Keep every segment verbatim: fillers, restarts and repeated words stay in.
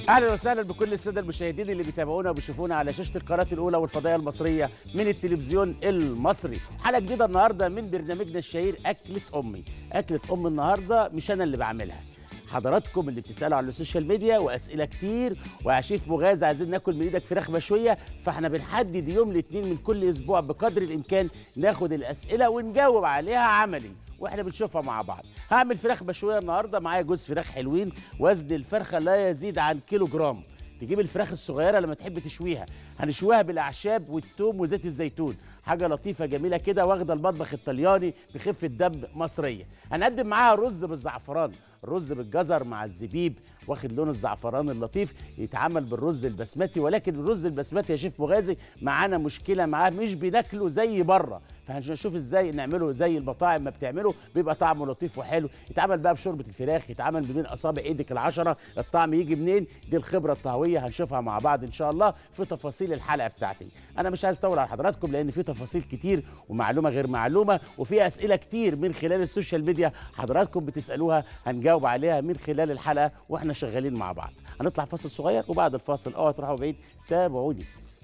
اهلا وسهلا بكل الساده المشاهدين اللي بيتابعونا وبيشوفونا على شاشه القناه الاولى والفضائيه المصريه من التلفزيون المصري. حلقه جديده النهارده من برنامجنا الشهير اكله امي. اكله ام النهارده مش انا اللي بعملها، حضراتكم اللي بتسالوا على السوشيال ميديا واسئله كتير. ويا شيف مغازي عايزين ناكل من ايدك فراخ مشويه، فاحنا بنحدد يوم الاثنين من كل اسبوع بقدر الامكان ناخد الاسئله ونجاوب عليها عملي واحنا بنشوفها مع بعض. هعمل فراخ مشويه النهارده، معايا جوز فراخ حلوين، وزن الفرخه لا يزيد عن كيلو جرام. تجيب الفراخ الصغيره لما تحب تشويها، هنشويها بالاعشاب والثوم وزيت الزيتون، حاجه لطيفه جميله كده واخده المطبخ الطلياني بخفه دم مصريه. هنقدم معاها رز بالزعفران، الرز بالجزر مع الزبيب واخد لون الزعفران اللطيف، يتعمل بالرز البسمتي. ولكن الرز البسمتي يا شيف مغازي معانا مشكله معاه، مش بناكله زي بره، فهنشوف ازاي نعمله زي المطاعم ما بتعمله، بيبقى طعمه لطيف وحلو. يتعمل بقى بشوربه الفراخ، يتعمل بين اصابع ايدك العشره، الطعم يجي منين؟ دي الخبره الطهويه هنشوفها مع بعض ان شاء الله في تفاصيل الحلقه بتاعتي. انا مش عايز اطول على حضراتكم لان في تفاصيل كتير ومعلومه غير معلومه، وفي اسئله كتير من خلال السوشيال ميديا حضراتكم بتسالوها، هنجاوب عليها من خلال الحلقه واحنا شغالين مع بعض. هنطلع فاصل صغير وبعد الفاصل اوعوا تروحوا بعيد، تابعوني.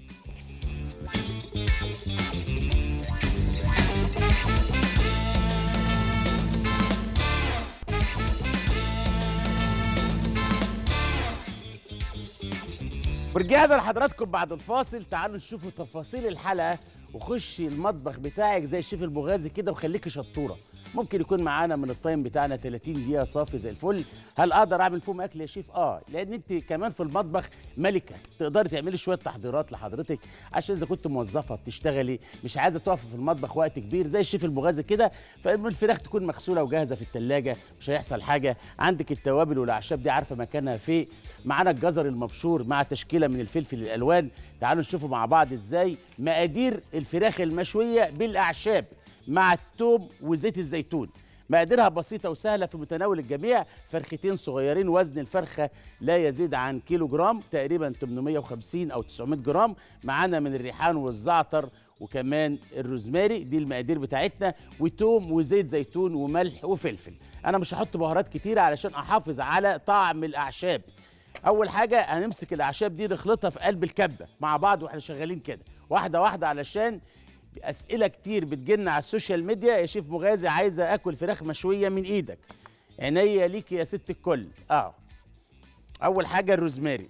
ورجعنا لحضراتكم بعد الفاصل. تعالوا نشوفوا تفاصيل الحلقه، وخشي المطبخ بتاعك زي الشيف المغازي كده وخليكي شطوره. ممكن يكون معانا من التايم بتاعنا ثلاثين دقيقه صافي زي الفل. هل اقدر اعمل فيهم اكل يا شيف؟ اه، لان انت كمان في المطبخ ملكه، تقدري تعملي شويه تحضيرات لحضرتك، عشان اذا كنت موظفه بتشتغلي مش عايزه تقفي في المطبخ وقت كبير زي الشيف المغازي كده، فالفراخ تكون مغسوله وجاهزه في الثلاجه، مش هيحصل حاجه. عندك التوابل والاعشاب دي عارفه مكانها فين. معانا الجزر المبشور مع تشكيله من الفلفل الالوان. تعالوا نشوفوا مع بعض ازاي مقادير الفراخ المشويه بالاعشاب مع الثوم وزيت الزيتون. مقاديرها بسيطة وسهلة في متناول الجميع. فرختين صغيرين، وزن الفرخة لا يزيد عن كيلو جرام، تقريبا ثمانمائة وخمسين أو تسعمائة جرام. معانا من الريحان والزعتر وكمان الروزماري، دي المقادير بتاعتنا، وتوم وزيت زيتون وملح وفلفل. أنا مش هحط بهارات كتيرة علشان أحافظ على طعم الأعشاب. أول حاجة هنمسك الأعشاب دي نخلطها في قلب الكبة مع بعض واحنا شغالين كده واحدة واحدة، علشان اسئله كتير بتجيلنا على السوشيال ميديا. يا شيف مغازي عايزه اكل فراخ مشويه من ايدك، عينيا ليك يا ست الكل. اه اول حاجه الروزماري،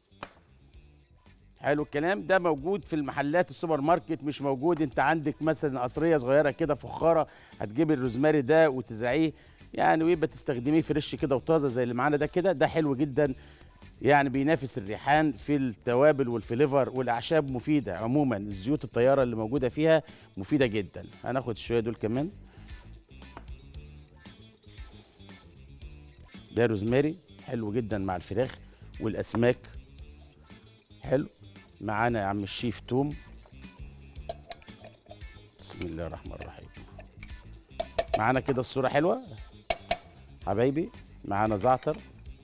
حلو الكلام، ده موجود في المحلات السوبر ماركت. مش موجود، انت عندك مثلا قصريه صغيره كده فخاره، هتجيب الروزماري ده وتزرعيه يعني، ويبقى تستخدميه فريش كده وطازه زي اللي معانا ده كده. ده حلو جدا يعني، بينافس الريحان في التوابل والفليفر، والاعشاب مفيده عموما، الزيوت الطياره اللي موجوده فيها مفيده جدا. هناخد شويه دول كمان. ده روزماري حلو جدا مع الفراخ والاسماك. حلو. معانا يا عم الشيف توم، بسم الله الرحمن الرحيم. معانا كده الصوره حلوه حبايبي. معانا زعتر.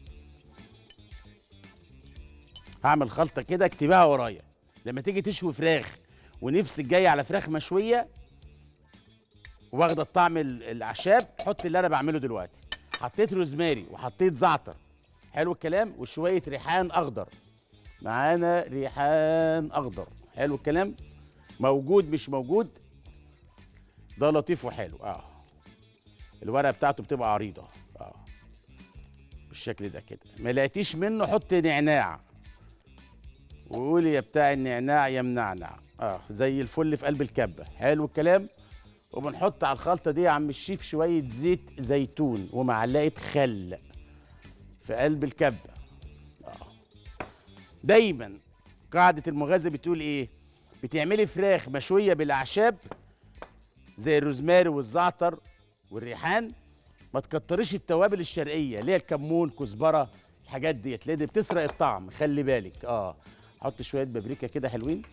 هعمل خلطه كده اكتبها ورايا، لما تيجي تشوي فراخ ونفسك جايه على فراخ مشويه واخده الطعم الاعشاب، حط اللي انا بعمله دلوقتي. حطيت روزماري وحطيت زعتر، حلو الكلام، وشويه ريحان اخضر. معانا ريحان اخضر، حلو الكلام. موجود مش موجود، ده لطيف وحلو. اه الورقه بتاعته بتبقى عريضه اه بالشكل ده كده. ما لقيتيش منه حط نعناع، وقولي يا بتاع النعناع يا منعنع. اه زي الفل في قلب الكبه، حلو الكلام. وبنحط على الخلطه دي يا عم الشيف شويه زيت زيتون ومعلقه خل في قلب الكبه. اه دايما قاعده المغازي بتقول ايه؟ بتعملي فراخ مشويه بالاعشاب زي الروزماري والزعتر والريحان، ما تكتريش التوابل الشرقيه اللي هي الكمون كزبره الحاجات ديت، لان بتسرق الطعم، خلي بالك. اه حط شويه بابريكا كده حلوين.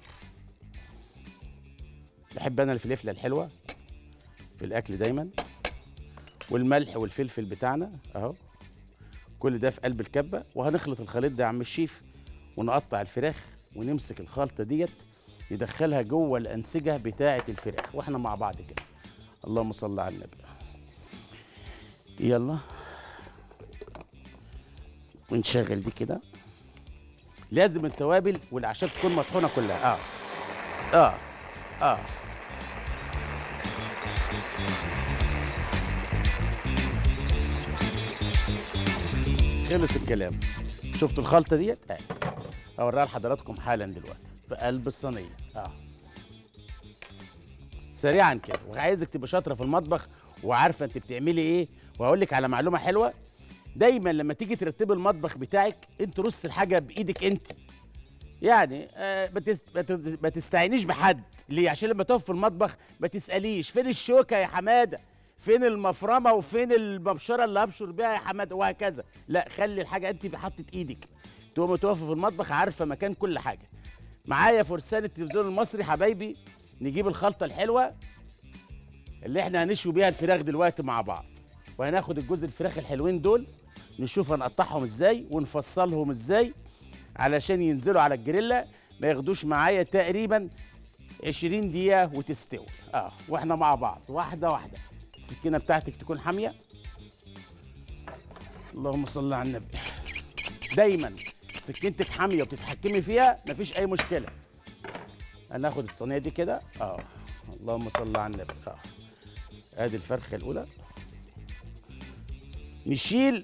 بحب انا الفلفله الحلوه في الاكل دايما، والملح والفلفل بتاعنا اهو. كل ده في قلب الكبه. وهنخلط الخليط ده يا عم الشيف، ونقطع الفراخ ونمسك الخلطه ديت ندخلها جوه الانسجه بتاعه الفراخ واحنا مع بعض كده. اللهم صل على النبي. يلا ونشغل دي كده لازم التوابل والاعشاب تكون مطحونه كلها. اه اه اه خلص الكلام. شفتوا الخلطه ديت؟ اه هوريها لحضراتكم حالا دلوقتي في قلب الصينيه. اه سريعا كده، وعايزك تبقى شاطره في المطبخ وعارفه انت بتعملي ايه. وهقول لك على معلومه حلوه، دايما لما تيجي ترتبي المطبخ بتاعك انت رص الحاجه بايدك انت. يعني آه ما تست- ما ت- ما تستعينيش بحد. ليه؟ عشان لما تقف في المطبخ ما تساليش فين الشوكه يا حماده، فين المفرمه، وفين المبشره اللي هبشر بيها يا حماده، وهكذا. لا، خلي الحاجه انت بحطه ايدك. تقومي تقفي في المطبخ عارفه مكان كل حاجه. معايا فرسان التلفزيون المصري حبايبي، نجيب الخلطه الحلوه اللي احنا هنشوي بيها الفراخ دلوقتي مع بعض. وهناخد الجزء الفراخ الحلوين دول نشوف هنقطعهم ازاي ونفصلهم ازاي علشان ينزلوا على الجريلا، ما ياخدوش معايا تقريبا عشرين دقيقة وتستوي. اه واحنا مع بعض واحدة واحدة. السكينة بتاعتك تكون حامية. اللهم صل على النبي. دايما سكينتك حامية وبتتحكمي فيها مفيش أي مشكلة. هناخد الصينية دي كده. اه اللهم صل على النبي. اه ادي الفرخة الأولى. نشيل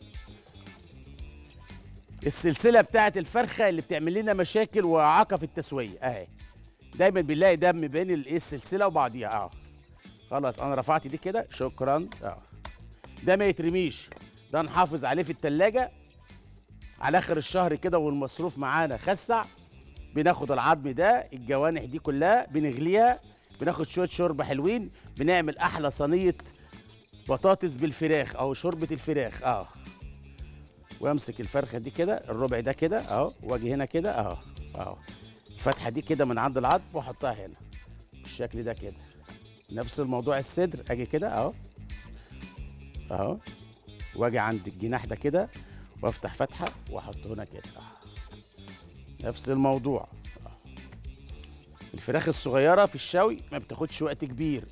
السلسله بتاعت الفرخه اللي بتعمل لنا مشاكل واعاقه في التسويه اهي. دايما بنلاقي دم بين الايه السلسله وبعضيها. اه خلاص انا رفعت دي كده، شكرا. اه ده ما يترميش، ده نحافظ عليه في التلاجة على اخر الشهر كده والمصروف معانا خسع. بناخد العظم ده، الجوانح دي كلها بنغليها، بناخد شويه شوربه حلوين، بنعمل احلى صينيه بطاطس بالفراخ او شوربه الفراخ. اه وامسك الفرخه دي كده، الربع ده كده اهو، واجي هنا كده اهو اهو، الفتحه دي كده من عند العظم واحطها هنا بالشكل ده كده. نفس الموضوع الصدر، اجي كده اهو اهو، واجي عند الجناح ده كده وافتح فتحه واحطه هنا كده اهو. نفس الموضوع. الفراخ الصغيره في الشوي ما بتاخدش وقت كبير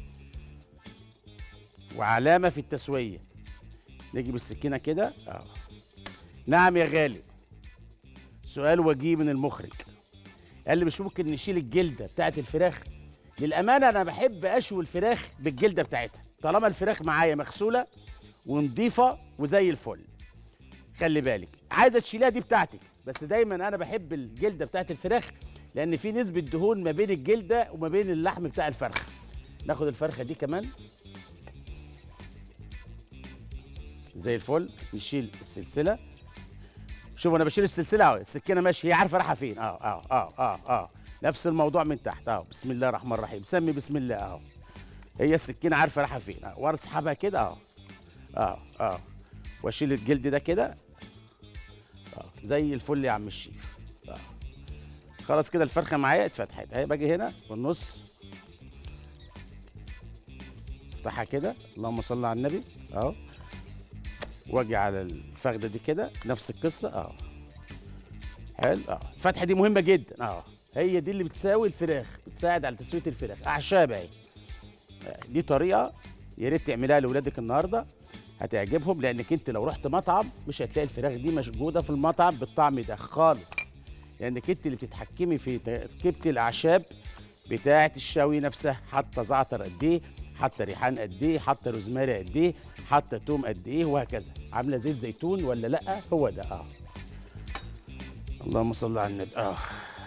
وعلامه في التسويه. نجي بالسكينه كده اهو. نعم يا غالي، سؤال وجيه من المخرج، قال لي مش ممكن نشيل الجلده بتاعت الفراخ؟ للامانه انا بحب اشوي الفراخ بالجلده بتاعتها طالما الفراخ معايا مغسوله ونضيفه وزي الفل. خلي بالك، عايزه تشيلها دي بتاعتك، بس دايما انا بحب الجلده بتاعت الفراخ لان في نسبه دهون ما بين الجلده وما بين اللحم بتاع الفرخه. ناخد الفرخه دي كمان زي الفل، نشيل السلسله. شوف انا بشيل السلسله اهو، السكينه ماشيه، هي عارفه رايحه فين. اه اه اه اه اه نفس الموضوع من تحت اهو. بسم الله الرحمن الرحيم، سمي بسم الله اهو. هي السكينه عارفه رايحه فين اهو، واسحبها كده اهو اه اه واشيل الجلد ده كده اه زي الفل يا عم الشيف. اه خلاص كده الفرخه معايا اتفتحت اهي. باجي هنا في النص افتحها كده، اللهم صل على النبي اهو، واجي على الفخده دي كده نفس القصه اهو. حلو اه الفتحه دي مهمه جدا اه، هي دي اللي بتساوي الفراخ، بتساعد على تسويه الفراخ. اعشاب اهي. دي طريقه يا ريت تعملها لاولادك النهارده، هتعجبهم، لانك انت لو رحت مطعم مش هتلاقي الفراخ دي موجوده في المطعم بالطعم ده خالص، لانك انت اللي بتتحكمي في تركيبه الاعشاب بتاعه الشوي نفسها. حاطه زعتر قد ايه، حاطه ريحان قد ايه، حاطه روزماري قد ايه، حاطه توم قد ايه، وهكذا. عامله زيت زيتون ولا لا، هو ده اه. اللهم صل على النبي اه.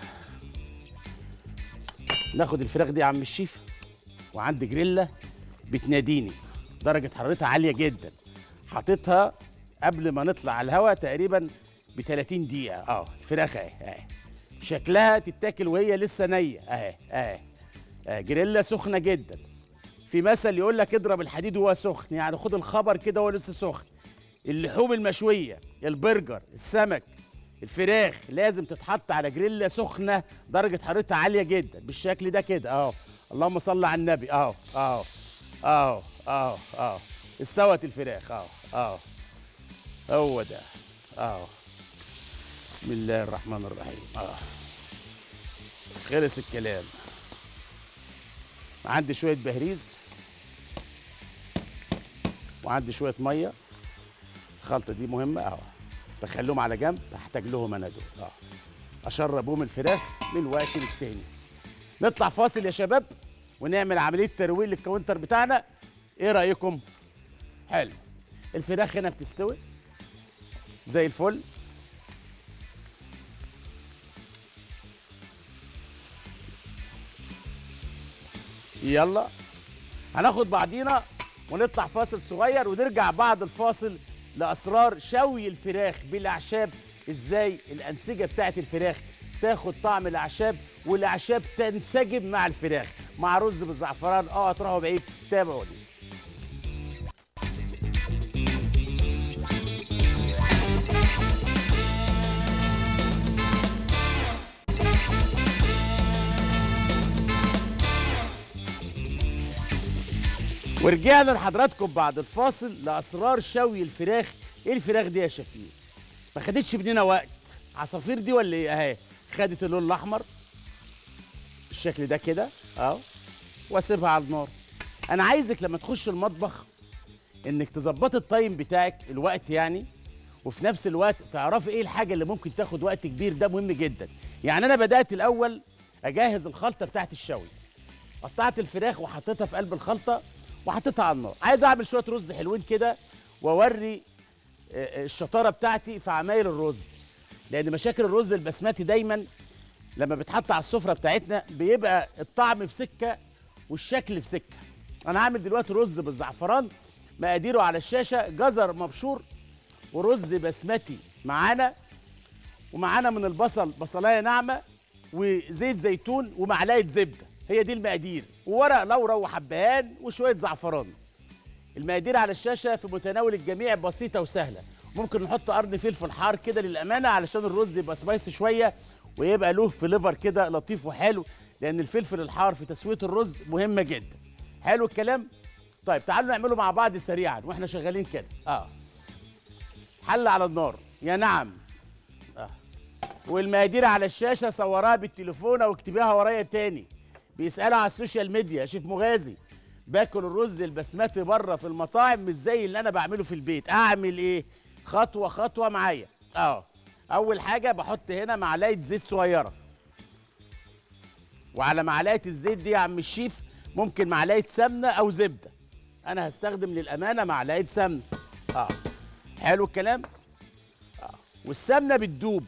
ناخد الفراخ دي يا عم الشيف، وعندي جريلا بتناديني، درجه حرارتها عاليه جدا، حاططها قبل ما نطلع على الهواء تقريبا ب ثلاثين دقيقه اه. الفراخ اهي اهي، شكلها تتاكل وهي لسه نيه اهي اهي. آه جريلا سخنه جدا. في مثل يقول لك اضرب الحديد وهو سخن، يعني خد الخبر كده وهو لسه سخن. اللحوم المشويه، البرجر، السمك، الفراخ لازم تتحط على جريلا سخنه درجه حرارتها عاليه جدا بالشكل ده كده اهو. اللهم صل على النبي اهو اهو اهو اهو اهو. استوت الفراخ اهو اهو، هو ده اهو. بسم الله الرحمن الرحيم اه. خلص الكلام. عندي شويه بهريز وعندي شويه ميه، الخلطه دي مهمه اهو، بخليهم على جنب، هحتاج لهم انا دول اه. اشرب بهم الفراخ من وقت للتاني. نطلع فاصل يا شباب ونعمل عمليه ترويق للكاونتر بتاعنا. ايه رايكم؟ حلو. الفراخ هنا بتستوي زي الفل. يلا هناخد بعضينا ونطلع فاصل صغير ونرجع بعد الفاصل لاسرار شوي الفراخ بالاعشاب. ازاي الانسجه بتاعت الفراخ تاخد طعم الاعشاب والاعشاب تنسجم مع الفراخ مع رز بالزعفران. اه هتروحوا بعيد، تابعوني. ورجعنا لحضراتكم بعد الفاصل لاسرار شوي الفراخ. ايه الفراخ دي يا شفيق؟ ما خدتش مننا وقت. عصافير دي ولا ايه؟ اهي خدت اللون الاحمر بالشكل ده كده اهو، واسيبها على النار. انا عايزك لما تخش المطبخ انك تظبطي التايم بتاعك، الوقت يعني، وفي نفس الوقت تعرفي ايه الحاجه اللي ممكن تاخد وقت كبير. ده مهم جدا. يعني انا بدات الاول اجهز الخلطه بتاعت الشوي. قطعت الفراخ وحطيتها في قلب الخلطه وحطيتها على النار. عايز اعمل شويه رز حلوين كده واوري الشطاره بتاعتي في عمايل الرز، لان مشاكل الرز البسمتي دايما لما بيتحط على السفره بتاعتنا بيبقى الطعم في سكه والشكل في سكه. انا هعمل دلوقتي رز بالزعفران، مقاديره على الشاشه: جزر مبشور ورز بسمتي معانا، ومعانا من البصل بصلايه ناعمه وزيت زيتون ومعلقه زبده. هي دي المقادير، وورق لورا وحبهان وشويه زعفران. المقادير على الشاشه في متناول الجميع، بسيطه وسهله. ممكن نحط قرن فلفل حار كده للامانه علشان الرز يبقى سبايسي شويه ويبقى له فليفر كده لطيف وحلو، لان الفلفل الحار في تسويه الرز مهمه جدا. حلو الكلام. طيب تعالوا نعمله مع بعض سريعا واحنا شغالين كده. اه حله على النار، يا نعم. اه والمقادير على الشاشه، صورها بالتليفون او اكتبيها ورايا تاني. بيسالوا على السوشيال ميديا يا شيف مغازي، باكل الرز البسمتي بره في المطاعم مش زي اللي انا بعمله في البيت، اعمل ايه؟ خطوه خطوه معايا. اه اول حاجه بحط هنا معلقه زيت صغيره، وعلى معلقه الزيت دي يا عم الشيف ممكن معلقه سمنه او زبده. انا هستخدم للامانه معلقه سمنه. اه حلو الكلام. اه والسمنه بتدوب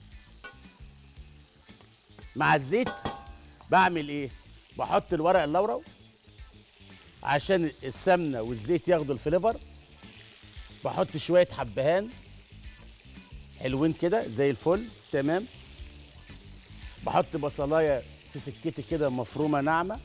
مع الزيت. بعمل ايه؟ بحط الورق اللورا عشان السمنه والزيت ياخدوا الفليفر. بحط شويه حبهان حلوين كده زي الفل، تمام. بحط بصلايه في سكتي كده مفرومه ناعمه،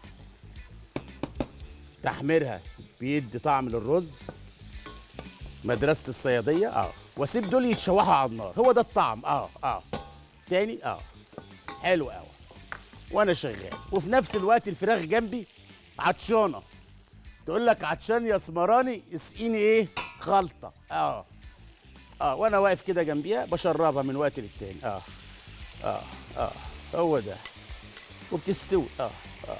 تحميرها بيدي طعم للرز، مدرسه الصياديه. اه واسيب دول يتشوحوا على النار، هو ده الطعم. اه اه تاني. اه حلو قوي وانا شغال. وفي نفس الوقت الفراخ جنبي عطشانه، تقول لك عطشان يا اسمراني اسقيني ايه؟ خلطه. اه اه وانا واقف كده جنبيها بشربها من وقت للتاني. اه اه اه هو ده. وبتستوي. اه اه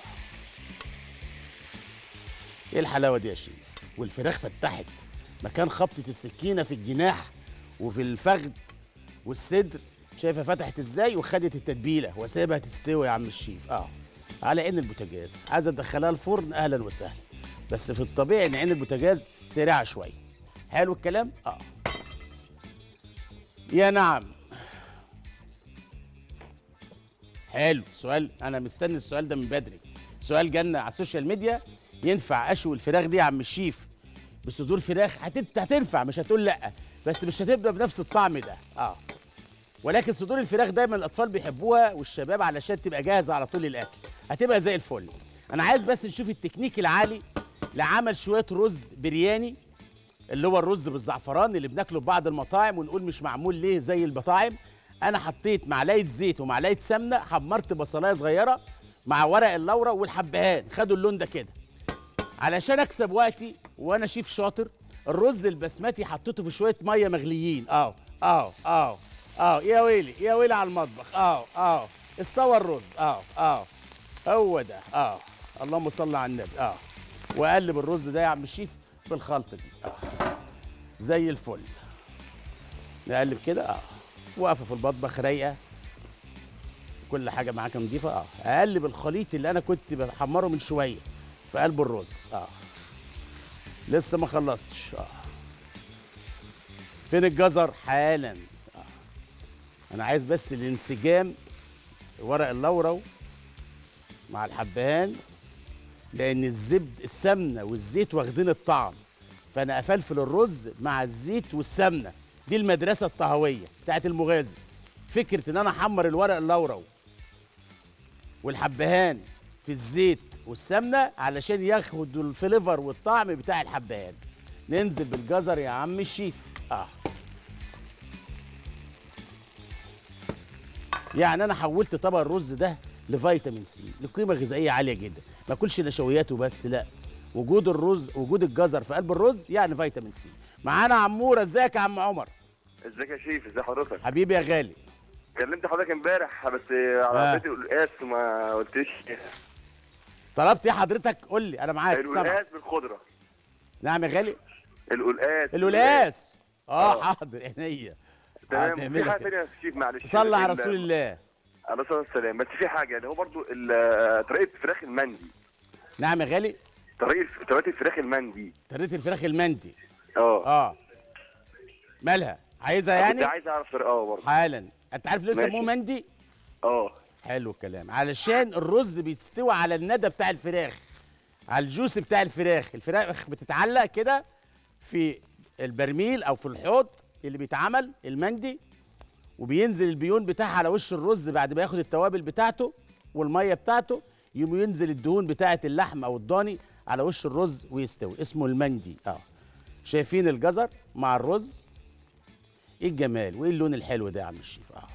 ايه الحلاوه دي يا شيف؟ والفراخ فتحت مكان خبطه السكينه في الجناح وفي الفخذ والصدر. شايفها فتحت ازاي وخدت التتبيله، وسايبها تستوي يا عم الشيف. اه على عين البوتاجاز. عايز ادخلها الفرن، اهلا وسهلا، بس في الطبيعي ان عين البوتاجاز سريعه شويه. حلو الكلام. اه يا نعم. حلو. سؤال انا مستني السؤال ده من بدري. سؤال جالنا على السوشيال ميديا: ينفع اشوي الفراخ دي يا عم الشيف بصدور فراخ؟ هتت... هتنفع، مش هتقول لا، بس مش هتبقى بنفس الطعم ده. اه ولكن صدور الفراخ دايما الاطفال بيحبوها والشباب علشان تبقى جاهزه على طول الاكل، هتبقى زي الفل. انا عايز بس نشوف التكنيك العالي لعمل شويه رز برياني، اللي هو الرز بالزعفران اللي بناكله في بعض المطاعم ونقول مش معمول ليه زي المطاعم. انا حطيت معلقه زيت ومعلقه سمنه، حمرت بصلايه صغيره مع ورق اللورا والحبهان، خدوا اللون ده كده. علشان اكسب وقتي وانا شيف شاطر، الرز البسمتي حطيته في شويه ميه مغليين. اه اه اه اه يا ويلي يا ويلي على المطبخ. اه اه استوى الرز. اه اه هو ده. اه اللهم صل على النبي. اه واقلب الرز ده يا عم الشيف بالخلطه دي. اه زي الفل. نقلب كده. اه واقفه في المطبخ رايقه كل حاجه معاك نضيفه. اه اقلب الخليط اللي انا كنت بحمره من شويه في قلب الرز. اه لسه ما خلصتش. اه فين الجزر؟ حالا. آه. انا عايز بس الانسجام ورق اللورو مع الحبهان، لان الزبد السمنه والزيت واخدين الطعم، فانا افلفل الرز مع الزيت والسمنه. دي المدرسه الطهويه بتاعت المغازي، فكره ان انا احمر الورق اللورو والحبهان في الزيت والسمنه علشان ياخدوا الفليفر والطعم بتاع الحبهان. ننزل بالجزر يا عم الشيف. اه يعني انا حولت طبق الرز ده لفيتامين سي، لقيمه غذائيه عاليه جدا. ما اكلش نشويات وبس، لا، وجود الرز، وجود الجزر في قلب الرز يعني فيتامين سي. معانا عموره. ازيك يا عم عمر؟ ازيك يا شيف؟ ازي حضرتك؟ حبيبي يا غالي. كلمت حضرتك امبارح بس على آه. بيت القلقاس ما قلتش. طلبت ايه حضرتك؟ قول لي انا معاك. القلقاس بالخضره. نعم يا غالي. القلقاس. القلقاس. اه آه. حاضر عينيا. تمام. في هنعملها حاجه كده. ثانيه يا شيف معلش. صلى على ال- رسول الله. عليه الصلاه والسلام. بس في حاجه اللي هو برضو ال- طريقه فراخ المندي. نعم يا غالي. طريقه طريقه الفراخ المندي. طريقه الفراخ المندي. اه اه مالها؟ عايزها كنت يعني؟ عايز اعرف طريقه اه برضه. حالا. انت عارف ليه ماشي. سموه مندي؟ اه حلو الكلام. علشان الرز بيستوي على الندى بتاع الفراخ، على الجوس بتاع الفراخ. الفراخ بتتعلق كده في البرميل او في الحوض اللي بيتعمل المندي، وبينزل البيون بتاعها على وش الرز بعد ما ياخد التوابل بتاعته والميه بتاعته، يقوم ينزل الدهون بتاعه اللحم او الضاني على وش الرز ويستوي. اسمه المندي. اه شايفين الجزر مع الرز؟ ايه الجمال وايه اللون الحلو ده يا عم الشيف. اه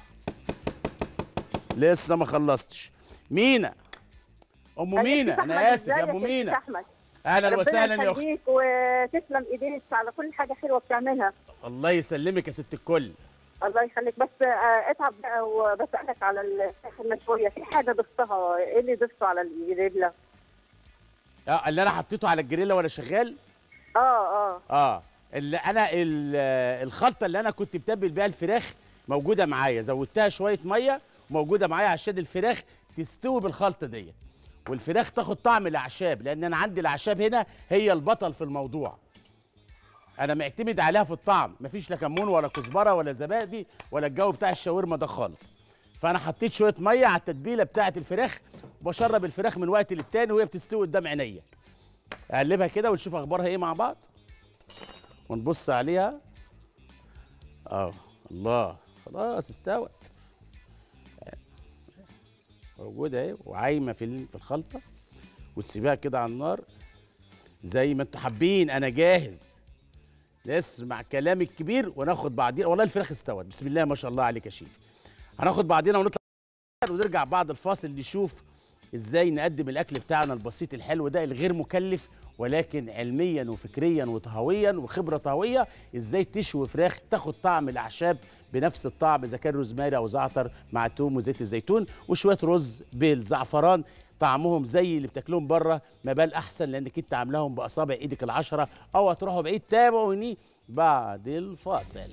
لسه ما خلصتش. مينا، ام مينا، انا اسف يا ام مينا. اهلا وسهلا يا اختي. وتسلم ايديك على كل حاجه حلوه بتعملها. الله يسلمك يا ست الكل. الله يخليك. بس آه، اتعب بقى وبسالك على الفراخ المشويه، في حاجه ضفتها، ايه اللي ضفته على الجريلا؟ اه اللي انا حطيته على الجريلا وانا شغال. اه اه اه اللي انا ال- الخلطه اللي انا كنت متبل بيها الفراخ موجوده معايا، زودتها شويه ميه وموجوده معايا عشان الفراخ تستوي بالخلطه دي، والفراخ تاخد طعم الاعشاب، لان انا عندي الاعشاب هنا هي البطل في الموضوع. انا معتمد عليها في الطعم، مفيش لا كمون ولا كزبره ولا زبادي ولا الجو بتاع الشاورما ده خالص. فانا حطيت شويه ميه على التتبيله بتاعه الفراخ، وبشرب الفراخ من وقت للتاني وهي بتستوي قدام عينيا. اقلبها كده ونشوف اخبارها ايه مع بعض ونبص عليها. اه الله، خلاص استوت، موجوده اهي وعايمه في في الخلطه، وتسيبها كده على النار زي ما انتوا حابين. انا جاهز. نسمع كلام الكبير وناخد بعضينا. والله الفراخ استوت، بسم الله ما شاء الله عليك يا شيف. هناخد بعضينا ونطلع ونرجع بعد الفاصل نشوف ازاي نقدم الاكل بتاعنا البسيط الحلو ده الغير مكلف، ولكن علميا وفكريا وطهويا وخبره طهويه، ازاي تشوي فراخ تاخد طعم الاعشاب بنفس الطعم، اذا كان روزماري او زعتر مع توم وزيت الزيتون وشويه رز بالزعفران، طعمهم زي اللي بتاكلهم بره، ما بال احسن لانك انت عاملاهم باصابع ايدك العشره. او هتروحوا بعيد. تابعوني بعد الفاصل.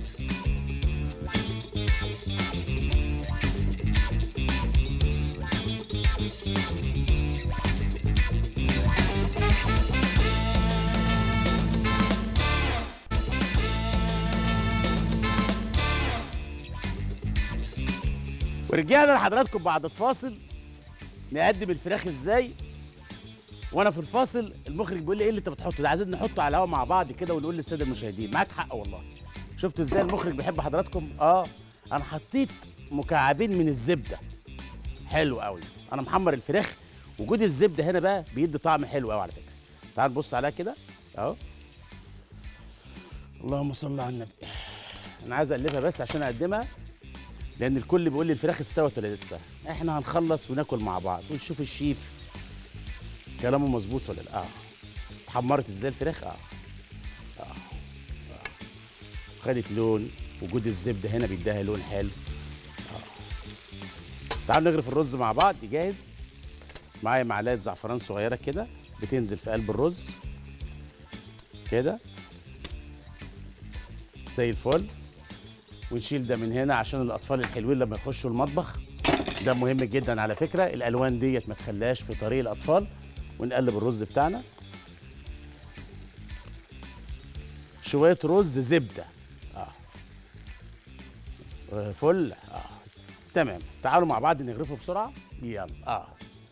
ورجعنا لحضراتكم بعد الفاصل نقدم الفراخ ازاي. وانا في الفاصل المخرج بيقول لي ايه اللي انت بتحطه ده؟ عايزين نحطه على الهوا مع بعض كده ونقول للساده المشاهدين. معاك حق والله. شفتوا ازاي المخرج بيحب حضراتكم؟ اه انا حطيت مكعبين من الزبده. حلو قوي. انا محمر الفراخ. وجود الزبده هنا بقى بيدي طعم حلو قوي على فكره. تعال نبص عليها كده اهو. اللهم صل على النبي. انا عايز اقلبها بس عشان اقدمها، لان الكل بيقول لي الفراخ استوت ولا لسه. احنا هنخلص وناكل مع بعض ونشوف الشيف كلامه مظبوط ولا لا. اه اتحمرت ازاي الفراخ. اه اه, آه. خدت لون. وجود الزبده هنا بيديها لون حلو. اه تعالوا نغرف الرز مع بعض. جاهز. معايا معلقه زعفران صغيره كده بتنزل في قلب الرز كده زي الفل. ونشيل ده من هنا عشان الاطفال الحلوين لما يخشوا المطبخ ده مهم جدا على فكره، الالوان ديت ما تخليهاش في طريق الاطفال. ونقلب الرز بتاعنا، شويه رز زبده اه فل اه تمام. تعالوا مع بعض نغرفه بسرعه. يلا اه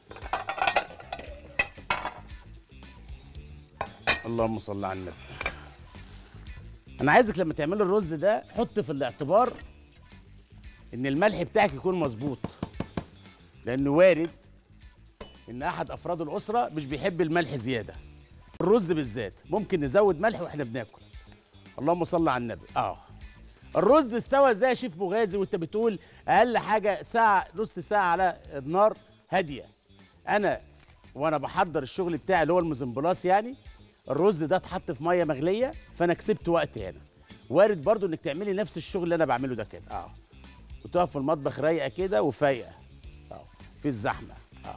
اللهم صل على النبي. انا عايزك لما تعملي الرز ده حط في الاعتبار ان الملح بتاعك يكون مظبوط، لانه وارد ان احد افراد الاسره مش بيحب الملح زياده. الرز بالذات ممكن نزود ملح واحنا بناكل. اللهم صل على النبي. اه الرز استوى ازاي يا شيف مغازي وانت بتقول اقل حاجه ساعه نص ساعه على النار هاديه؟ انا وانا بحضر الشغل بتاعي اللي هو المزمبلاص، يعني الرز ده اتحط في ميه مغليه، فانا كسبت وقت هنا. وارد برضو انك تعملي نفس الشغل اللي انا بعمله ده كده اه وتقف في المطبخ رايقه كده وفايقه اه في الزحمه اه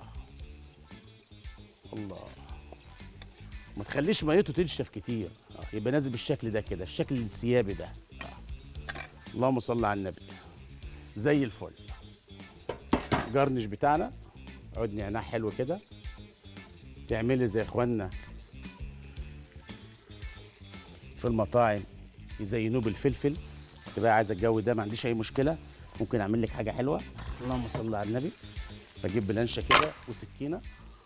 الله. ما تخليش ميته تنشف كتير اه يبقى نازل بالشكل ده كده، الشكل الانسيابي ده اه اللهم صل على النبي. زي الفل. جرنش بتاعنا عود نعناع حلو كده، تعملي زي اخواننا في المطاعم يزينوه بالفلفل. تبقى عايزه الجو ده، ما عنديش اي مشكله، ممكن اعمل لك حاجه حلوه. اللهم صل على النبي. بجيب بلانشه كده وسكينه،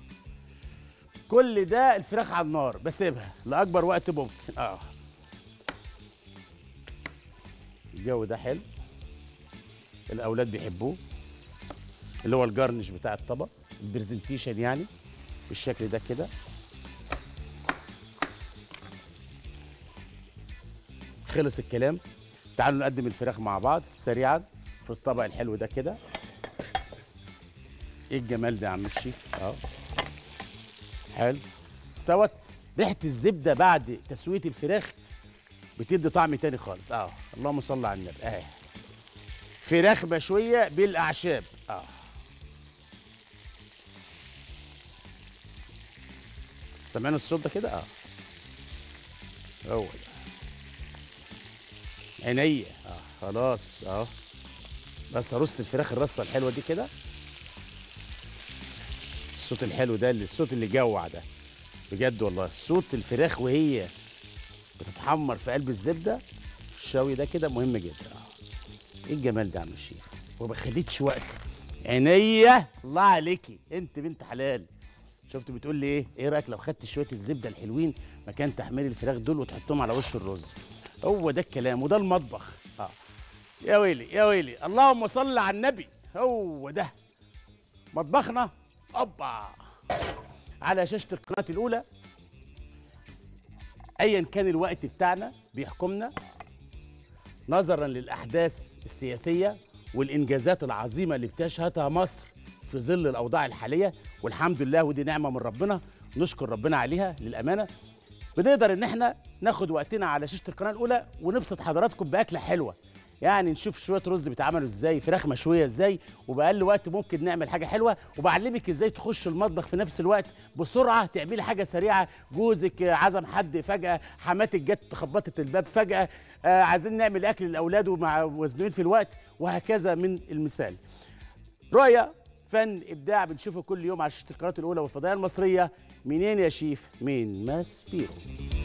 كل ده الفراخ على النار بسيبها لاكبر وقت ممكن. اه الجو ده حلو، الاولاد بيحبوه، اللي هو الجرنش بتاع الطبق، البرزنتيشن يعني بالشكل ده كده. خلص الكلام. تعالوا نقدم الفراخ مع بعض سريعا في الطبق الحلو ده كده. ايه الجمال ده يا عم الشيف؟ اه حلو. استوت. ريحه الزبده بعد تسويه الفراخ بتدي طعم تاني خالص. اه اللهم صل على النبي. اه فراخ مشويه بالاعشاب. اه سمعنا الصوت ده كده؟ اه هو ده عينيا. اه خلاص اهو، بس هرص الفراخ الرصه الحلوه دي كده. الصوت الحلو ده، اللي الصوت اللي جوع ده بجد والله، صوت الفراخ وهي بتتحمر في قلب الزبده الشوي ده كده مهم جدا. اه ايه الجمال ده يا عم الشيخ، وما خدتش وقت. عينيا الله عليكي، انت بنت حلال. شفت بتقول لي ايه؟ ايه رايك لو خدت شويه الزبده الحلوين مكان تحمير الفراخ دول وتحطهم على وش الرز؟ هو ده الكلام وده المطبخ. اه يا ويلي يا ويلي، اللهم صل على النبي. هو ده مطبخنا. اوبا على شاشه القناه الاولى. ايا كان الوقت بتاعنا بيحكمنا نظرا للاحداث السياسيه والانجازات العظيمه اللي بتشهدها مصر في ظل الاوضاع الحاليه، والحمد لله ودي نعمه من ربنا نشكر ربنا عليها. للامانه بنقدر ان احنا ناخد وقتنا على شاشه القناه الاولى ونبسط حضراتكم باكله حلوه، يعني نشوف شويه رز بيتعملوا ازاي، فراخ مشويه ازاي، وباقل وقت ممكن نعمل حاجه حلوه. وبعلمك ازاي تخش المطبخ في نفس الوقت بسرعه تعملي حاجه سريعه. جوزك عزم حد فجاه، حماتك جت خبطت الباب فجاه، آه عايزين نعمل اكل للاولاد ومع وزنين في الوقت، وهكذا من المثال. رؤية فن ابداع بنشوفه كل يوم على شاشه القناه الاولى والفضائيه المصريه. منين يا شيف؟ من ماسبيرو.